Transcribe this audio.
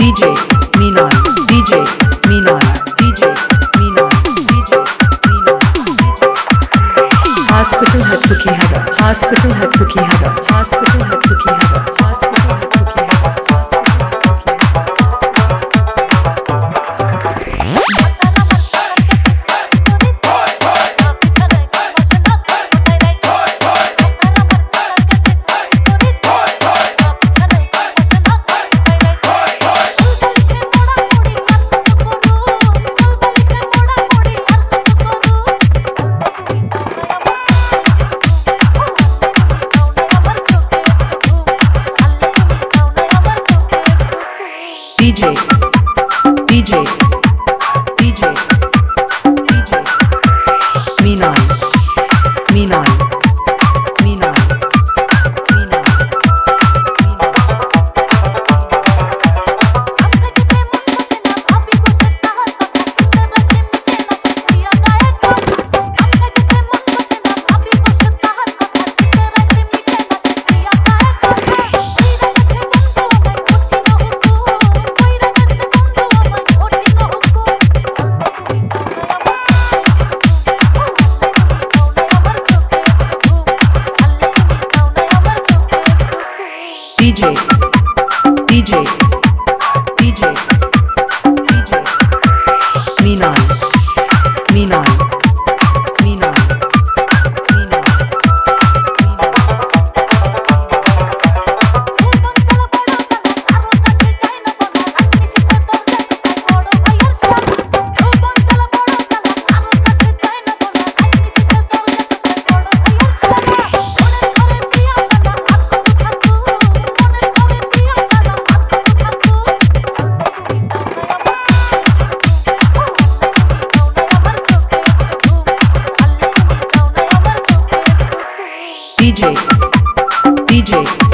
DJ Minan, DJ Minan, DJ Minan, DJ Minan. Hospital है तो की हवा, hospital है तो की हवा, hospital है तो की हवा, hospital है तो की हवा. DJ, DJ, DJ, DJ, Minan, Minan, Minan, Minan, DJ, DJ, DJ, DJ, Minan, Minan, Minan, Minan. DJ, DJ.